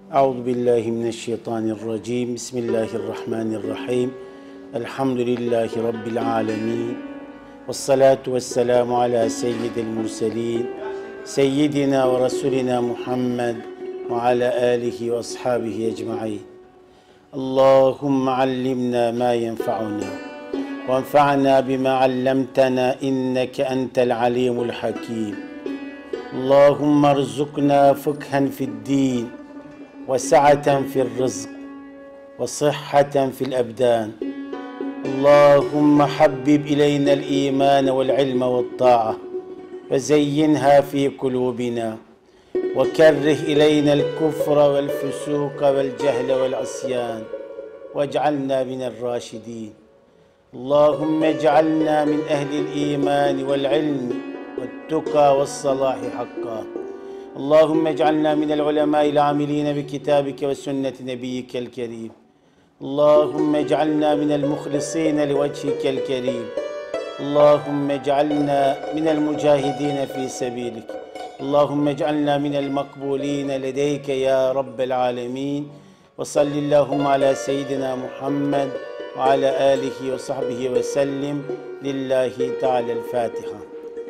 Euzu billahi mineşşeytanirracim. Bismillahirrahmanirrahim. Elhamdülillahi rabbil alamin. Ves salatu vesselamu ala seyyidil murselin. Seyyidina ve rasulina Muhammed ve ala alihi ve ashabihi ecmaîn. Allahumme allimna ma yenfa'una ve enfa'na bima allamtana inneke entel alimul hakim. Allahumme erzukna fıkhen fi'd-din وسعة في الرزق وصحة في الأبدان اللهم حبب إلينا الإيمان والعلم والطاعة وزينها في قلوبنا وكره إلينا الكفر والفسوق والجهل والعصيان واجعلنا من الراشدين اللهم اجعلنا من أهل الإيمان والعلم والتقى والصلاح حقا اللهم اجعلنا من العلماء العاملين بكتابك وسنة نبيك الكريم اللهم اجعلنا من المخلصين لوجهك الكريم اللهم اجعلنا من المجاهدين في سبيلك اللهم اجعلنا من المقبولين لديك يا رب العالمين وصل اللهم على سيدنا محمد وعلى آله وصحبه وسلم لله تعالى الفاتحة.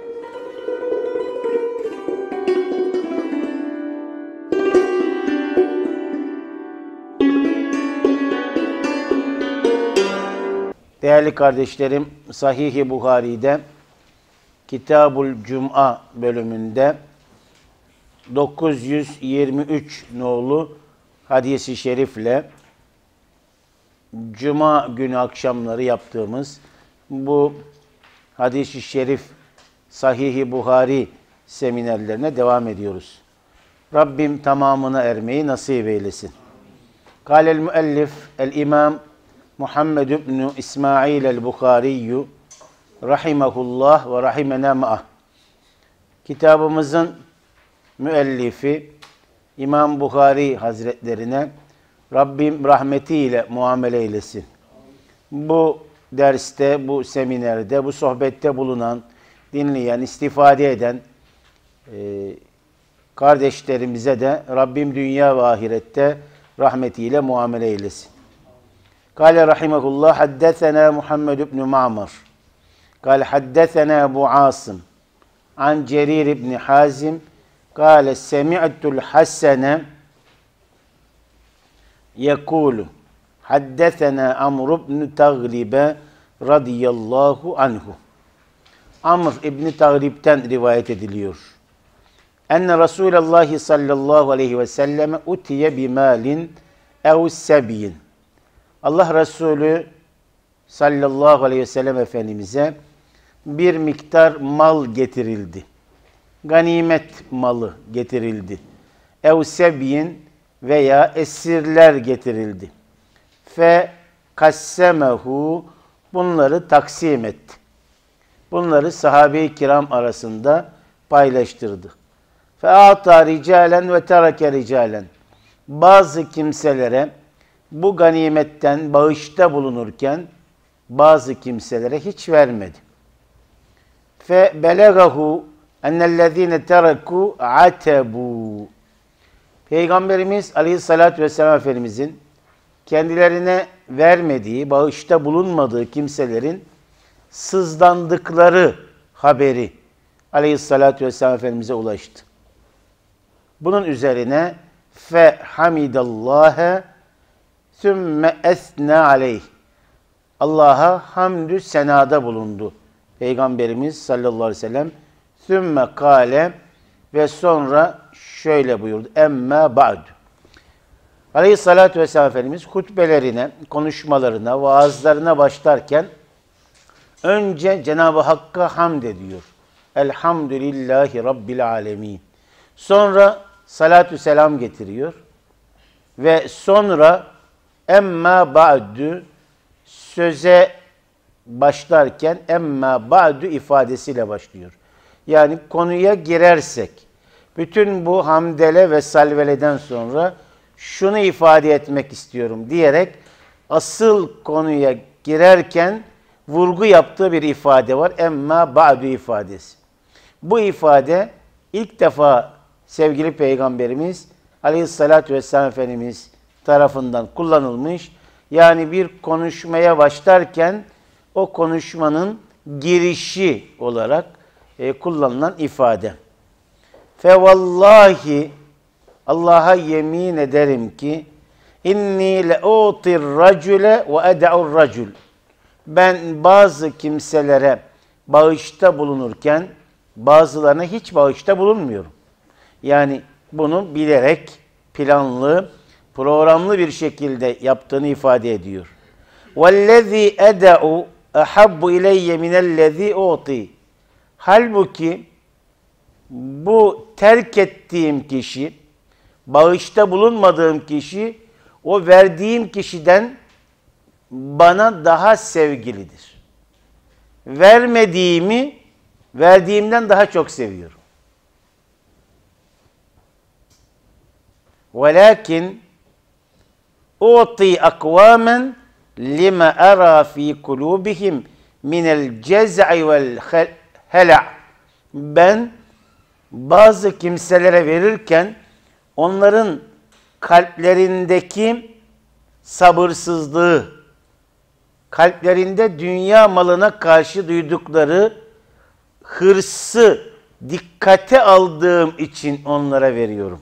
Değerli kardeşlerim, Sahih-i Buhari'de Kitab-ül Cuma bölümünde 923 nolu hadis-i şerifle Cuma günü akşamları yaptığımız bu hadis-i şerif Sahih-i Buhari seminerlerine devam ediyoruz. Rabbim tamamına ermeyi nasip eylesin. Kâlel müellif el-imam Muhammed ibn İsmail el-Bukhari rahimehullah ve rahimena ma'ah. Kitabımızın müellifi İmam Bukhari Hazretlerine Rabbim rahmetiyle muamele eylesin. Bu derste, bu seminerde, bu sohbette bulunan, dinleyen, istifade eden kardeşlerimize de Rabbim dünya ve ahirette rahmetiyle muamele eylesin. Kâle rahimehullah haddesena Muhammed ibn Ma'mar. Kâle haddesena Ebu Asım. An Cerir ibn Hazim. Kâle semi'tul Hassene yekûlu. Haddesena Amr ibn Taglibe radıyallahu anhu. Amr ibn Taglib'den rivayet ediliyor. Enne Resulallah sallallahu aleyhi ve sellem utiye bimalin ev sebiyin. Allah Resulü sallallahu aleyhi ve sellem Efendimiz'e bir miktar mal getirildi. Ganimet malı getirildi. Ev sebiyin veya esirler getirildi. Fe kassemehu bunları taksim etti. Bunları sahabe-i kiram arasında paylaştırdı. Fe ata ricalen ve tereke ricalen. Bazı kimselere bu ganimetten bağışta bulunurken bazı kimselere hiç vermedi. Fe belegahu ennellezine tereku atebu. Peygamberimiz Aleyhisselatü Vesselam Efendimizin kendilerine vermediği, bağışta bulunmadığı kimselerin sızlandıkları haberi Aleyhisselatü Vesselam Efendimiz'e ulaştı. Bunun üzerine fe hamidallâhe sümme esne aleyh. Allah'a hamdü senada bulundu. Peygamberimiz sallallahu aleyhi ve sellem sümme kâle ve sonra şöyle buyurdu. Emme ba'du. Aleyhissalatü vesselam Efendimiz hutbelerine, konuşmalarına, vaazlarına başlarken önce Cenab-ı Hakk'a hamd ediyor. Elhamdülillahi Rabbil alemin. Sonra salatü selam getiriyor. Ve sonra emma ba'du söze başlarken emma ba'du ifadesiyle başlıyor. Yani konuya girersek bütün bu hamdele ve salveleden sonra şunu ifade etmek istiyorum diyerek asıl konuya girerken vurgu yaptığı bir ifade var. Emma ba'du ifadesi. Bu ifade ilk defa sevgili Peygamberimiz Aleyhissalatü vesselam Efendimiz tarafından kullanılmış. Yani bir konuşmaya başlarken o konuşmanın girişi olarak kullanılan ifade. Fevallahi, Allah'a yemin ederim ki inni le'utir racule ve ed'ur racul. Ben bazı kimselere bağışta bulunurken bazılarına hiç bağışta bulunmuyorum. Yani bunu bilerek planlı, programlı bir şekilde yaptığını ifade ediyor. وَالَّذ۪ي اَدَعُ اَحَبُّ اِلَيَّ مِنَ الَّذ۪ي اُعْطِي. Halbuki bu terk ettiğim kişi, bağışta bulunmadığım kişi, o verdiğim kişiden bana daha sevgilidir. Verdiğimden daha çok seviyorum. وَلَكِنْ اُعْطِي اَقْوَامًا لِمَا اَرَى ف۪ي قُلُوبِهِمْ مِنَ الْجَزْعِ وَالْهَلَعِ. Ben bazı kimselere verirken onların kalplerindeki sabırsızlığı, kalplerinde dünya malına karşı duydukları hırsı dikkate aldığım için onlara veriyorum.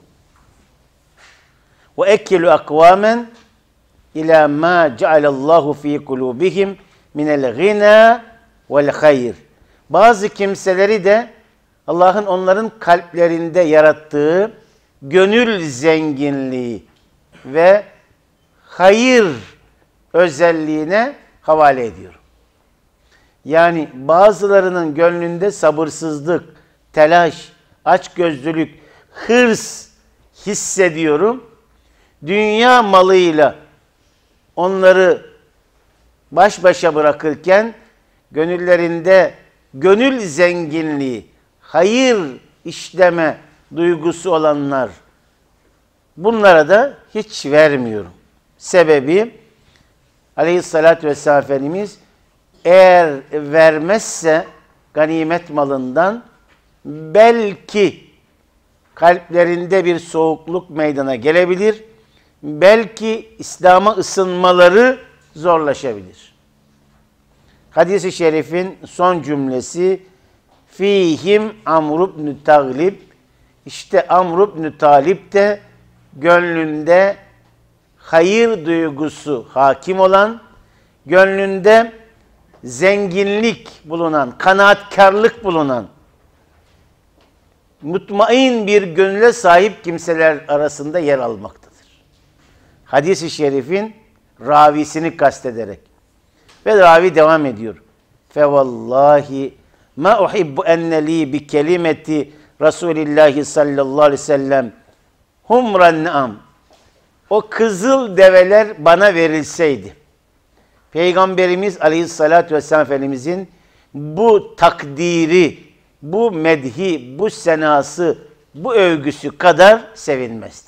Ve ekelu akvamen ila ma cealallahu fi kulubihim minel gina vel hayr. Bazı kimseleri de Allah'ın onların kalplerinde yarattığı gönül zenginliği ve hayır özelliğine havale ediyorum. Yani bazılarının gönlünde sabırsızlık, telaş, açgözlülük, hırs hissediyorum. Dünya malıyla onları baş başa bırakırken gönüllerinde gönül zenginliği, hayır işleme duygusu olanlar, bunlara da hiç vermiyorum. Sebebi Aleyhissalatü vesselam Efendimiz eğer vermezse ganimet malından belki kalplerinde bir soğukluk meydana gelebilir. Belki İslam'a ısınmaları zorlaşabilir. Hadis-i şerifin son cümlesi fihim Amr ibn Taglib. İşte Amr ibn Talib de gönlünde hayır duygusu hakim olan, gönlünde zenginlik bulunan, kanaatkarlık bulunan, mutmain bir gönüle sahip kimseler arasında yer almaktadır. Hadis-i şerifin ravisini kastederek. Ve ravi devam ediyor. Fevallahi ma uhibbu enne li bi kelimeti Resulillahi sallallahu aleyhi ve sellem humran naam. O kızıl develer bana verilseydi, Peygamberimiz Aleyhisselatü Vesselam Efendimizin bu takdiri, bu medhi, bu senası, bu övgüsü kadar sevinmezdim.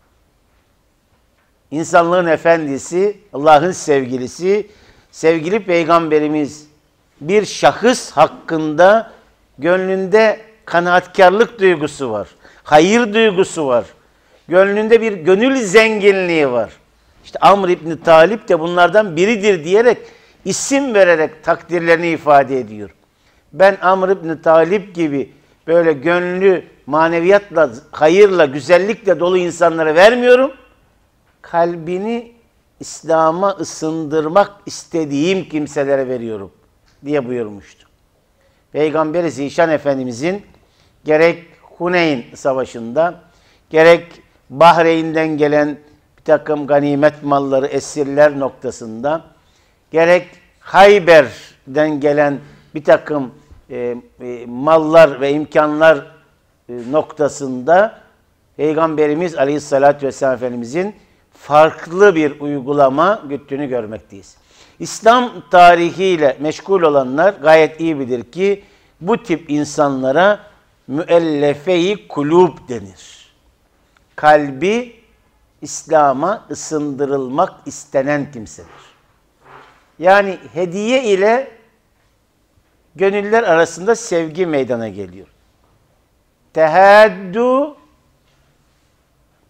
İnsanlığın efendisi, Allah'ın sevgilisi, sevgili Peygamberimiz bir şahıs hakkında gönlünde kanaatkarlık duygusu var, hayır duygusu var. Gönlünde bir gönül zenginliği var. İşte Amr ibn Talib de bunlardan biridir diyerek, isim vererek takdirlerini ifade ediyor. Ben Amr ibn Talib gibi böyle gönlü maneviyatla, hayırla, güzellikle dolu insanlara vermiyorum. Kalbini İslam'a ısındırmak istediğim kimselere veriyorum diye buyurmuştu. Peygamber-i Zişan Efendimizin gerek Huneyn Savaşı'nda, gerek Bahreyn'den gelen bir takım ganimet malları, esirler noktasında, gerek Hayber'den gelen bir takım mallar ve imkanlar noktasında Peygamberimiz Aleyhisselatü Vesselam Efendimizin farklı bir uygulama güttüğünü görmekteyiz. İslam tarihiyle meşgul olanlar gayet iyi bilir ki bu tip insanlara müellefe-i kulub denir. Kalbi İslam'a ısındırılmak istenen kimsedir. Yani hediye ile gönüller arasında sevgi meydana geliyor. Tehaddu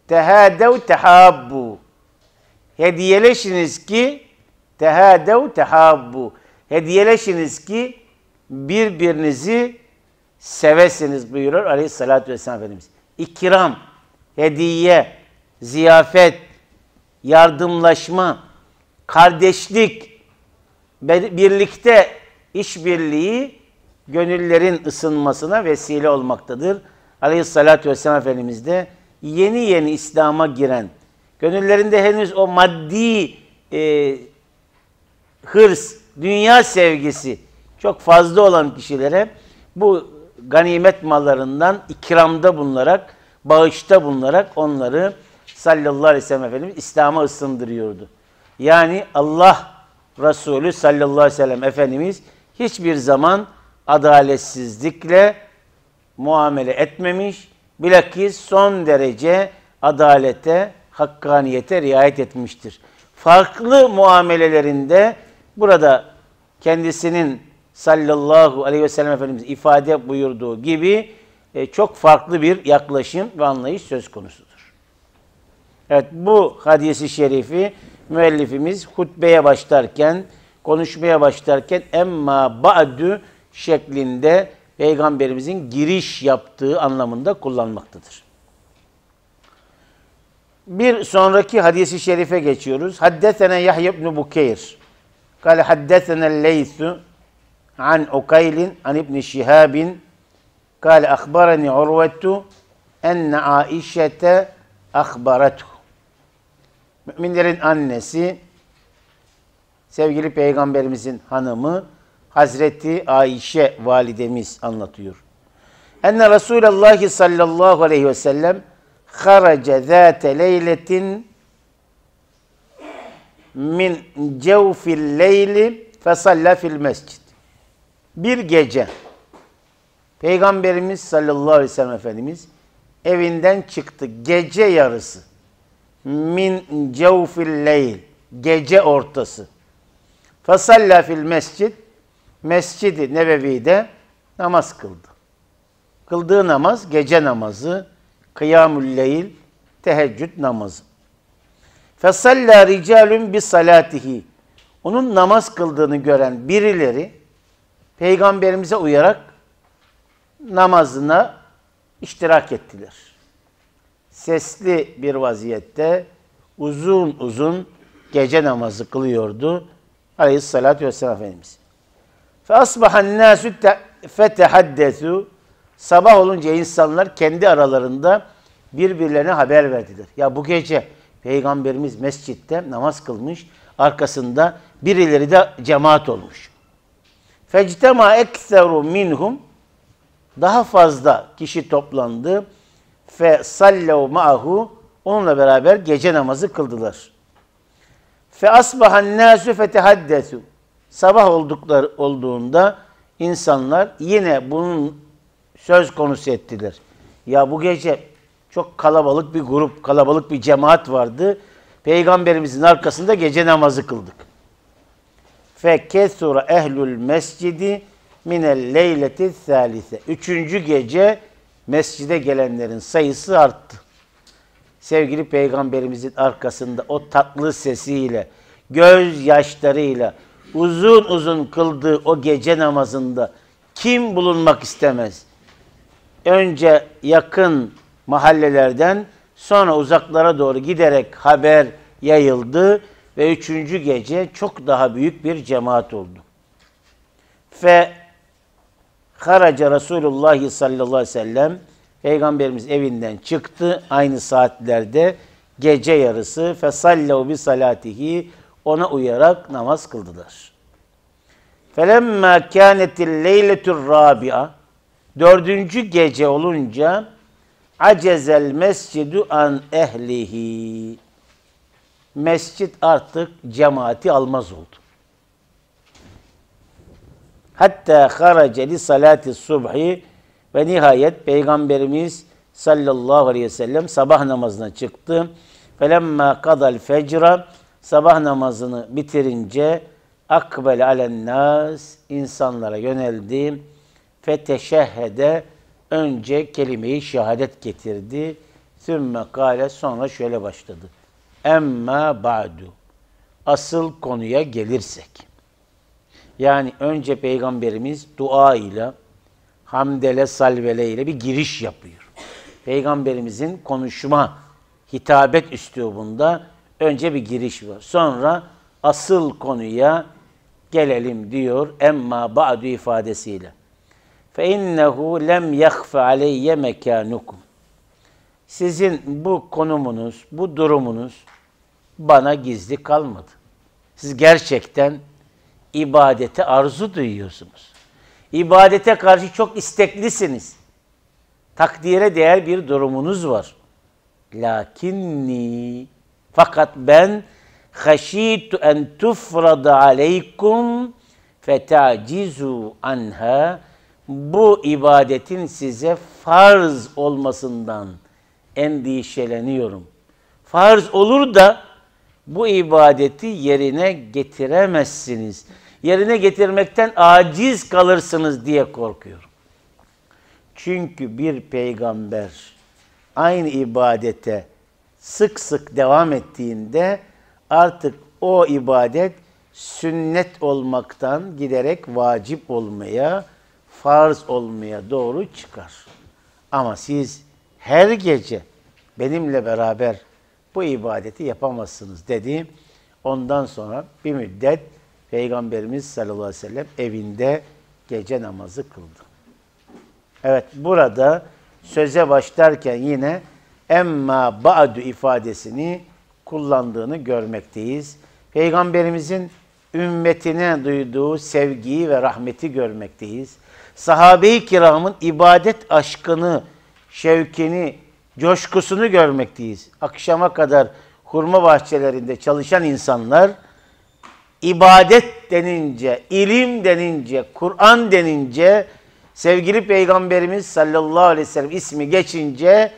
Tehâdev tehabbu. Hediyeleşiniz ki tehâdev tehabbu. Hediyeleşiniz ki birbirinizi sevesiniz buyurur Aleyhisselatü Vesselam Efendimiz. İkram, hediye, ziyafet, yardımlaşma, kardeşlik, birlikte işbirliği gönüllerin ısınmasına vesile olmaktadır. Aleyhissalatü vesselam Efendimiz de yeni yeni İslam'a giren, gönüllerinde henüz o maddi hırs, dünya sevgisi çok fazla olan kişilere bu ganimet mallarından ikramda bulunarak, bağışta bulunarak onları sallallahu aleyhi ve sellem Efendimiz İslam'a ısındırıyordu. Yani Allah Resulü sallallahu aleyhi ve sellem Efendimiz hiçbir zaman adaletsizlikle muamele etmemiş, bilakis son derece adalete, hakkaniyete riayet etmiştir. Farklı muamelelerinde burada kendisinin sallallahu aleyhi ve sellem Efendimiz ifade buyurduğu gibi çok farklı bir yaklaşım ve anlayış söz konusudur. Evet, bu hadisi şerifi müellifimiz hutbeye başlarken, konuşmaya başlarken emma ba'du şeklinde Peygamberimizin giriş yaptığı anlamında kullanmaktadır. Bir sonraki hadisi şerife geçiyoruz. Haddesene Yahya ibn Bukeyr. Kale haddesene Leysu an Ukaylin an İbn Şihabin. Kale akhbarani Urvetu enne Aişete akhbaratuhu. Müminlerin annesi, sevgili Peygamberimizin hanımı Hazreti Ayşe validemiz anlatıyor. Enne Resulallah sallallahu aleyhi ve sellem kharaca zâte leyletin min cevfil leyli fesalla fil mescid. Bir gece Peygamberimiz sallallahu aleyhi ve sellem Efendimiz evinden çıktı. Gece yarısı. Min cevfil leyl. Gece ortası. Fesalla fil mescid. Mescid-i Nebevi'de namaz kıldı. Kıldığı namaz gece namazı, kıyamul leyl, teheccüd namazı. Fesalla ricalun bi salatihi. Onun namaz kıldığını gören birileri Peygamberimize uyarak namazına iştirak ettiler. Sesli bir vaziyette uzun uzun gece namazı kılıyordu Aleyhisselatü Vesselam Efendimiz. فَأَصْبَحَ النَّاسُ فَتَحَدَّثُوا. Sabah olunca insanlar kendi aralarında birbirlerine haber verdiler. Ya bu gece Peygamberimiz mescitte namaz kılmış, arkasında birileri de cemaat olmuş. فَاجْتَمَا اَكْثَرُ مِنْهُمْ. Daha fazla kişi toplandı. فَصَلَّوْا مَعَهُ. Onunla beraber gece namazı kıldılar. فَأَصْبَحَ النَّاسُ فَتَحَدَّثُوا. Sabah olduğunda insanlar yine bunun söz konusu ettiler. Ya bu gece çok kalabalık bir grup, kalabalık bir cemaat vardı. Peygamberimizin arkasında gece namazı kıldık. فَكَثُرَ اَهْلُ الْمَسْجِدِ مِنَ اللَّيْلَةِ الثَّالِثَةِ. Üçüncü gece mescide gelenlerin sayısı arttı. Sevgili Peygamberimizin arkasında o tatlı sesiyle, gözyaşlarıyla, uzun uzun kıldığı o gece namazında kim bulunmak istemez? Önce yakın mahallelerden, sonra uzaklara doğru giderek haber yayıldı ve üçüncü gece çok daha büyük bir cemaat oldu. Fe haraca Resulullah sallallahu aleyhi ve sellem, Peygamberimiz evinden çıktı aynı saatlerde gece yarısı. Fesallev bi salatihi. Ona uyarak namaz kıldılar. Felemma kânetil leyletur râbi'a. Dördüncü gece olunca acezel mescidu an ehlihi. Mescit artık cemaati almaz oldu. Hatta harace li salati subhi. Ve nihayet Peygamberimiz sallallahu aleyhi ve sellem sabah namazına çıktı. Felemma kadal fecra. Sabah namazını bitirince akbel alennâs, insanlara yöneldi. Feteşehhede, önce kelime-i şehadet getirdi. Sümme kâle, sonra şöyle başladı. Emma ba'du. Asıl konuya gelirsek. Yani önce Peygamberimiz dua ile, hamdele, salvele ile bir giriş yapıyor. Peygamberimizin konuşma, hitabet üslubunda önce bir giriş var. Sonra asıl konuya gelelim diyor emma ba'du ifadesiyle. Fe innehu lem yakhfa aleyye mekanukum. Sizin bu konumunuz, bu durumunuz bana gizli kalmadı. Siz gerçekten ibadete arzu duyuyorsunuz. İbadete karşı çok isteklisiniz. Takdire değer bir durumunuz var. Lakinni, fakat ben haşitu en tufrada aleykum fetacizu anha, bu ibadetin size farz olmasından endişeleniyorum. Farz olur da bu ibadeti yerine getiremezsiniz. Yerine getirmekten aciz kalırsınız diye korkuyorum. Çünkü bir peygamber aynı ibadete sık sık devam ettiğinde artık o ibadet sünnet olmaktan giderek vacip olmaya, farz olmaya doğru çıkar. Ama siz her gece benimle beraber bu ibadeti yapamazsınız dedi. Ondan sonra bir müddet Peygamberimiz sallallahu aleyhi ve sellem evinde gece namazı kıldı. Evet, burada söze başlarken yine emma ba'du ifadesini kullandığını görmekteyiz. Peygamberimizin ümmetine duyduğu sevgiyi ve rahmeti görmekteyiz. Sahabe-i kiramın ibadet aşkını, şevkini, coşkusunu görmekteyiz. Akşama kadar hurma bahçelerinde çalışan insanlar ibadet denince, ilim denince, Kur'an denince, sevgili Peygamberimiz sallallahu aleyhi ve sellem ismi geçince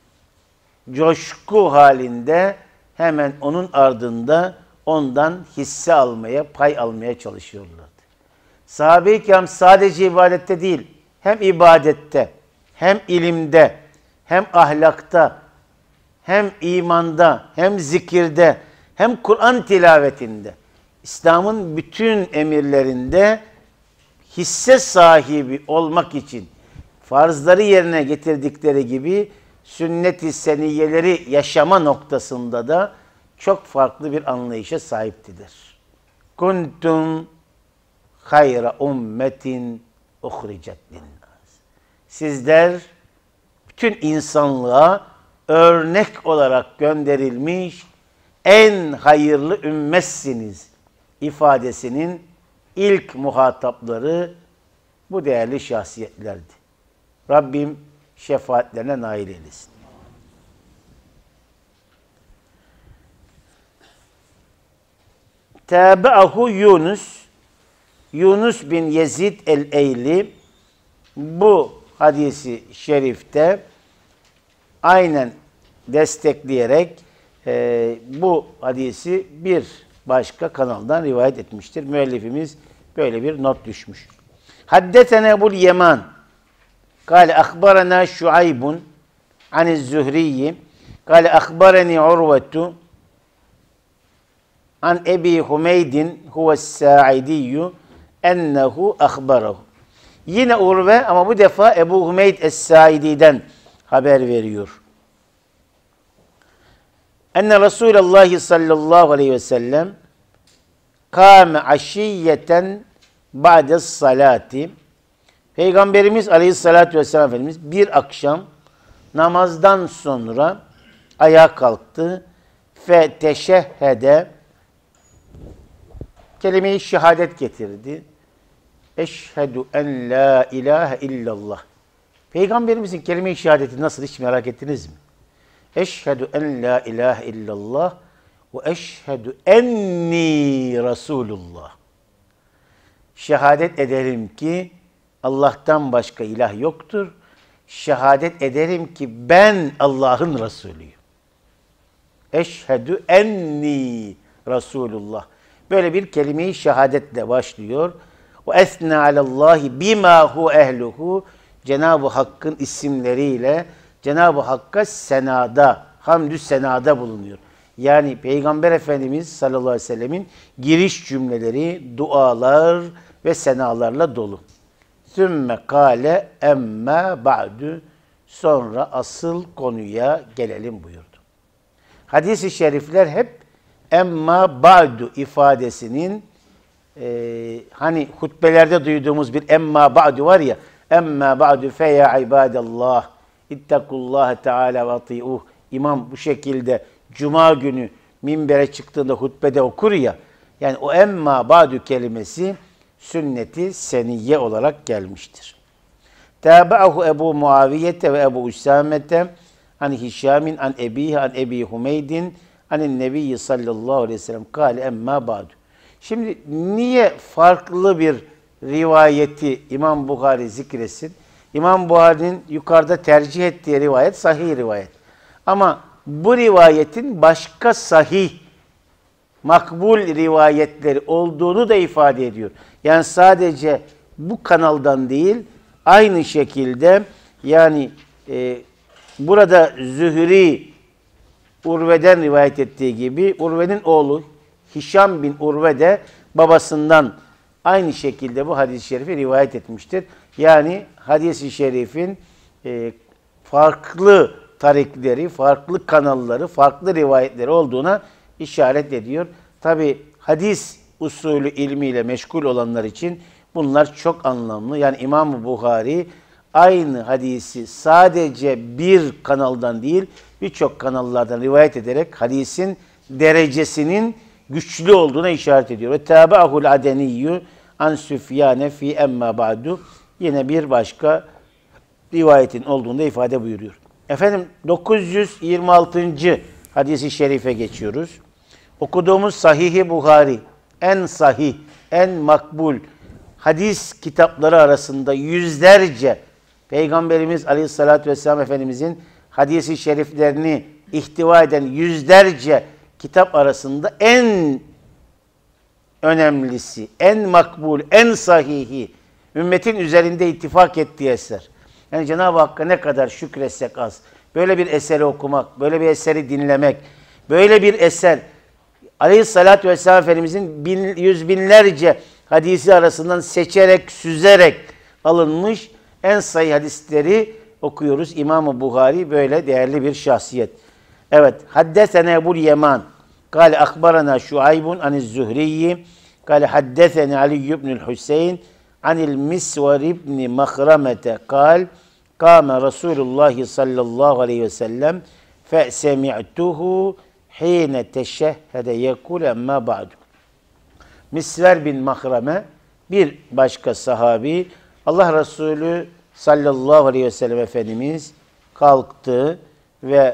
coşku halinde hemen onun ardında ondan hisse almaya, pay almaya çalışıyorlardı. Sahabe-i kiram sadece ibadette değil, hem ibadette, hem ilimde, hem ahlakta, hem imanda, hem zikirde, hem Kur'an tilavetinde, İslam'ın bütün emirlerinde hisse sahibi olmak için farzları yerine getirdikleri gibi sünnet-i seniyyeleri yaşama noktasında da çok farklı bir anlayışa sahiptiler. Kuntum hayra ummetin uhricet linnas. Sizler bütün insanlığa örnek olarak gönderilmiş en hayırlı ümmetsiniz ifadesinin ilk muhatapları bu değerli şahsiyetlerdi. Rabbim şefaatlerine nail eylesin. Tabi'ahu Yunus bin Yezid el-Eyli bu hadisi şerifte aynen destekleyerek bu hadisi bir başka kanaldan rivayet etmiştir. Müellifimiz böyle bir not düşmüş. Haddetene Ebul Yeman kâle akhbarana Şuaybun aniz-Zühriyi kâle akhbarani Urvetu an Ebi Humeydin huves-Sa'idiyyu ennehu akhbarahu. Yine Urve ama bu defa Ebu Humeyd es-Saidi'den haber veriyor. Enne Resulullah sallallahu aleyhi ve sellem kâme aşiyyeten ba'des salati. Peygamberimiz aleyhissalatü vesselam Efendimiz bir akşam namazdan sonra ayağa kalktı. Fe teşehhede, kelime-i şehadet getirdi. Eşhedü en la ilahe illallah. Peygamberimizin kelime-i şehadeti nasıl, hiç merak ettiniz mi? Eşhedü en la ilahe illallah ve eşhedü enni Resulullah. Şehadet ederim ki Allah'tan başka ilah yoktur. Şehadet ederim ki ben Allah'ın Resulüyüm. Eşhedü enni Resulullah. Böyle bir kelime-i şehadetle başlıyor. Ve esne alallahi bima hu ehluhu. Cenab-ı Hakk'ın isimleriyle Cenab-ı Hakk'a senada, hamdü senada bulunuyor. Yani Peygamber Efendimiz sallallahu aleyhi ve sellemin giriş cümleleri, dualar ve senalarla dolu. Sümme kâle emme ba'du. Sonra asıl konuya gelelim buyurdu. Hadis-i şerifler hep emma ba'du ifadesinin hani hutbelerde duyduğumuz bir emma ba'du var ya, emma ba'du fe ya ibadallah ittakullaha teala ve ati'uh. İmam bu şekilde cuma günü minbere çıktığında hutbede okur ya, yani o emma ba'du kelimesi sünneti seniyye olarak gelmiştir. Tabi'ahu Ebu Muaviyete ve Ebu Üsamete an Hişamin an Ebihi an Ebi Humeydin anin Nebiyyi sallallahu aleyhi ve sellem kâle emma ba'du. Şimdi niye farklı bir rivayeti İmam Buhari zikretsin? İmam Buhari'nin yukarıda tercih ettiği rivayet sahih rivayet. Ama bu rivayetin başka sahih, makbul rivayetleri olduğunu da ifade ediyor. Yani sadece bu kanaldan değil, aynı şekilde yani burada Zühri Urve'den rivayet ettiği gibi Urve'nin oğlu Hişam bin Urve de babasından aynı şekilde bu hadis-i şerifi rivayet etmiştir. Yani hadis-i şerifin farklı tarikleri, farklı kanalları, farklı rivayetleri olduğuna işaret ediyor. Tabi hadis usulü ilmiyle meşgul olanlar için bunlar çok anlamlı. Yani İmam-ı Buhari aynı hadisi sadece bir kanaldan değil, birçok kanallardan rivayet ederek hadisin derecesinin güçlü olduğuna işaret ediyor. Ve tabi'ahul adeniyyü an Süfyane fi emma ba'du. Yine bir başka rivayetin olduğunda ifade buyuruyor. Efendim 926. hadisi şerife geçiyoruz. Okuduğumuz Sahih-i Buhari en sahih, en makbul hadis kitapları arasında yüzlerce Peygamberimiz Aleyhisselatü Vesselam Efendimizin hadis-i şeriflerini ihtiva eden yüzlerce kitap arasında en önemlisi, en makbul, en sahihi, ümmetin üzerinde ittifak ettiği eser. Yani Cenab-ı Hakk'a ne kadar şükretsek az. Böyle bir eseri okumak, böyle bir eseri dinlemek, böyle bir eser Aleyhisselatü Vesselam Efendimizin yüz binlerce hadisi arasından seçerek, süzerek alınmış en sahih hadisleri okuyoruz. İmam-ı Buhari böyle değerli bir şahsiyet. Evet. Haddesene Ebul Yeman. Kale akbarana Şuaybun aniz Zühriyi. Kale haddesene Ali ibnül Hüseyin anil Misvar ibni Mahramete. Kal kâme Resulullah sallallahu aleyhi ve sellem fe semi'tuhu hîne teşehhede yekul emmâ ba'du. Misver bin Mahrame bir başka sahabi, Allah Resulü sallallahu aleyhi ve sellem Efendimiz kalktı ve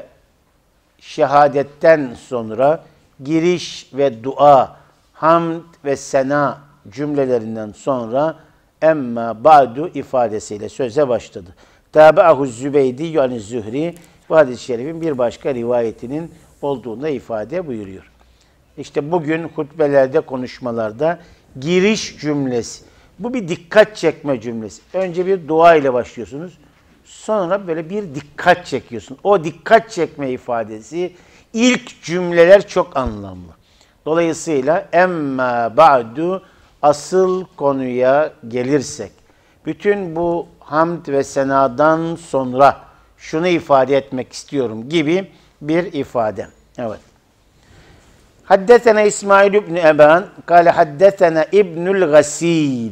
şehadetten sonra giriş ve dua, hamd ve sena cümlelerinden sonra emma ba'du ifadesiyle söze başladı. Tabi'ahu Zübeydi yani Zühri bu hadis-i şerifin bir başka rivayetinin olduğunda ifade buyuruyor. İşte bugün hutbelerde, konuşmalarda giriş cümlesi. Bu bir dikkat çekme cümlesi. Önce bir dua ile başlıyorsunuz. Sonra böyle bir dikkat çekiyorsun. O dikkat çekme ifadesi ilk cümleler çok anlamlı. Dolayısıyla emma ba'du asıl konuya gelirsek bütün bu hamd ve senadan sonra şunu ifade etmek istiyorum gibi bir ifade. Evet. Haddesena İsmail ibn Eban, kâle haddesena İbnül Gasil.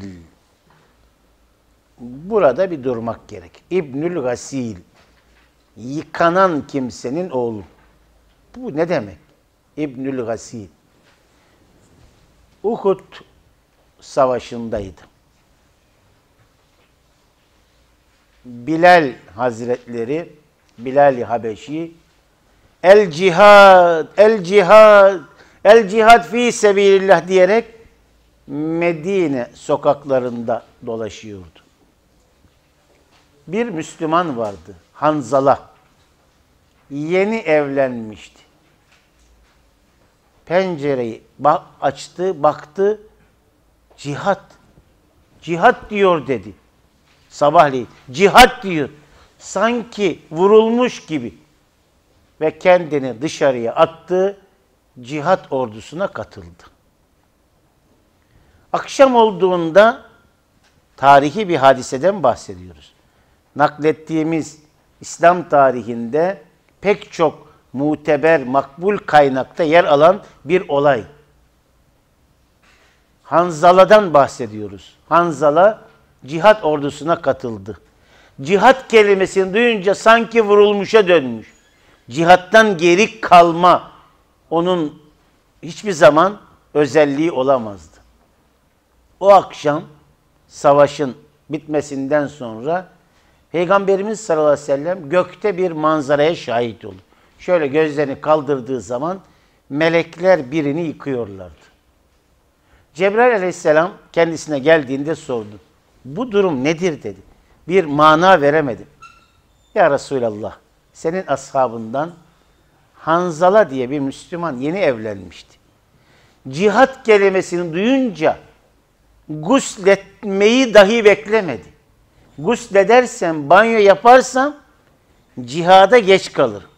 Burada bir durmak gerek. İbnül Gasil, yıkanan kimsenin oğlu. Bu ne demek? İbnül Gasil. Uhud savaşındaydı. Bilal Hazretleri, Bilal-i Habeşi, el cihad, el cihad, el cihad fi sebilillah diyerek Medine sokaklarında dolaşıyordu. Bir Müslüman vardı, Hanzala. Yeni evlenmişti. Pencereyi açtı, baktı, cihat, cihat diyor dedi. Sabahleyin, cihat diyor. sanki vurulmuş gibi ve kendini dışarıya attı, cihat ordusuna katıldı. Akşam olduğunda tarihi bir hadiseden bahsediyoruz. Naklettiğimiz İslam tarihinde pek çok muteber, makbul kaynakta yer alan bir olay. Hanzala'dan bahsediyoruz. Hanzala cihat ordusuna katıldı. Cihat kelimesini duyunca sanki vurulmuşa dönmüş. Cihattan geri kalma onun hiçbir zaman özelliği olamazdı. O akşam savaşın bitmesinden sonra Peygamberimiz sallallahu aleyhi ve sellem gökte bir manzaraya şahit oldu. Şöyle gözlerini kaldırdığı zaman melekler birini yıkıyorlardı. Cebrail aleyhisselam kendisine geldiğinde sordu. Bu durum nedir dedi. Bir mana veremedim. Ya Resulallah, senin ashabından Hanzala diye bir Müslüman yeni evlenmişti. Cihat kelimesini duyunca gusletmeyi dahi beklemedi. Gusledersem, banyo yaparsam cihada geç kalırım.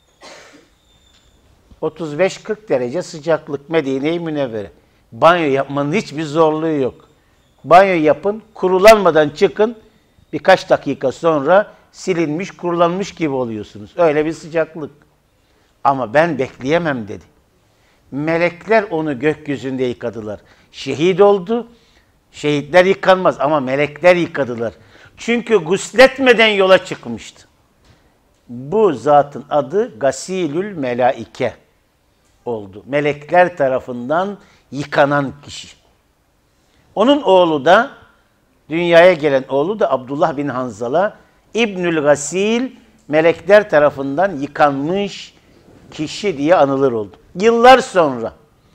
35-40 derece sıcaklık Medine-i Münevvere. Banyo yapmanın hiçbir zorluğu yok. Banyo yapın, kurulanmadan çıkın. Birkaç dakika sonra silinmiş, kurulanmış gibi oluyorsunuz. Öyle bir sıcaklık. Ama ben bekleyemem dedi. Melekler onu gökyüzünde yıkadılar. Şehit oldu. Şehitler yıkanmaz ama melekler yıkadılar. Çünkü gusletmeden yola çıkmıştı. Bu zatın adı Gasilül Melaike oldu. Melekler tarafından yıkanan kişi. Onun oğlu da, dünyaya gelen oğlu da Abdullah bin Hanzala, İbnül Gasil, melekler tarafından yıkanmış kişi diye anılır oldu. Yıllar sonra,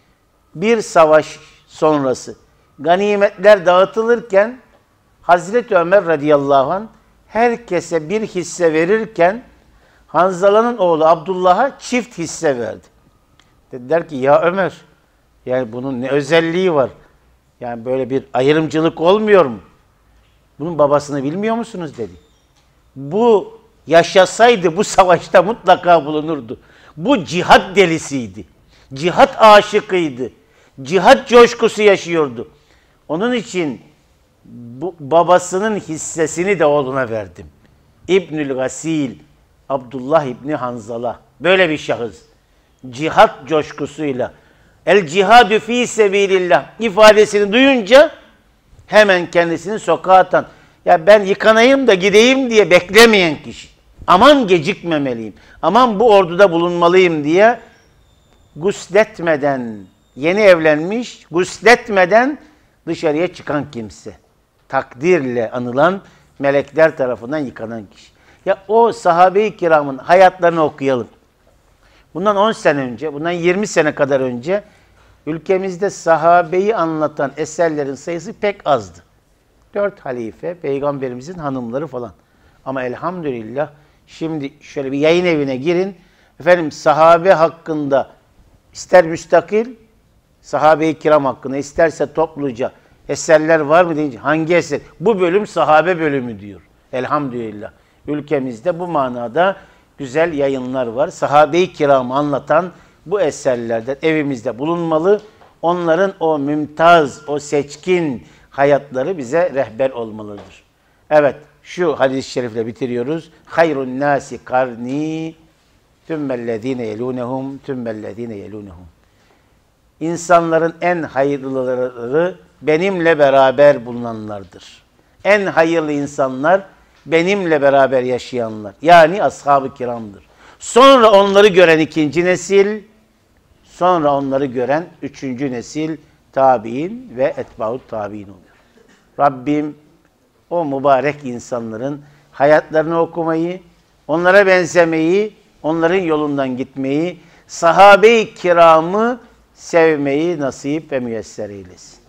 bir savaş sonrası, ganimetler dağıtılırken, Hazreti Ömer radıyallahu anh herkese bir hisse verirken, Hanzala'nın oğlu Abdullah'a çift hisse verdi. Dediler ki ya Ömer, yani bunun ne özelliği var? Yani böyle bir ayrımcılık olmuyor mu? Bunun babasını bilmiyor musunuz dedi. Bu yaşasaydı bu savaşta mutlaka bulunurdu. Bu cihat delisiydi. Cihat aşıkıydı. Cihat coşkusu yaşıyordu. Onun için bu babasının hissesini de oğluna verdim. İbnül Gasil, Abdullah İbni Hanzala. Böyle bir şahıs. Cihat coşkusuyla el cihadü fî sebilillah ifadesini duyunca hemen kendisini sokağa atan, ya ben yıkanayım da gideyim diye beklemeyen kişi. Aman gecikmemeliyim. Aman bu orduda bulunmalıyım diye gusletmeden, yeni evlenmiş, gusletmeden dışarıya çıkan kimse. Takdirle anılan, melekler tarafından yıkanan kişi. Ya o sahabe-i kiramın hayatlarını okuyalım. Bundan 10 sene önce, bundan 20 sene kadar önce ülkemizde sahabeyi anlatan eserlerin sayısı pek azdı. 4 halife, peygamberimizin hanımları falan. Ama elhamdülillah şimdi şöyle bir yayın evine girin. Efendim sahabe hakkında ister müstakil, sahabe-i kiram hakkında isterse topluca eserler var mı deyince hangi eser? Bu bölüm sahabe bölümü diyor. Elhamdülillah. Ülkemizde bu manada güzel yayınlar var. Sahabe-i kiramı anlatan bu eserlerden evimizde bulunmalı. Onların o mümtaz, o seçkin hayatları bize rehber olmalıdır. Evet, şu hadis-i şerifle bitiriyoruz. Hayrun nasi karni tümmellezine yelunehum tümmellezine yelunehum. İnsanların en hayırlıları benimle beraber bulunanlardır. En hayırlı insanlar benimle beraber yaşayanlar. Yani ashab-ı kiramdır. Sonra onları gören ikinci nesil, sonra onları gören üçüncü nesil tabi'in ve etba'ut tabi'in oluyor. Rabbim o mübarek insanların hayatlarını okumayı, onlara benzemeyi, onların yolundan gitmeyi, sahabe-i kiramı sevmeyi nasip ve müyesser eylesin.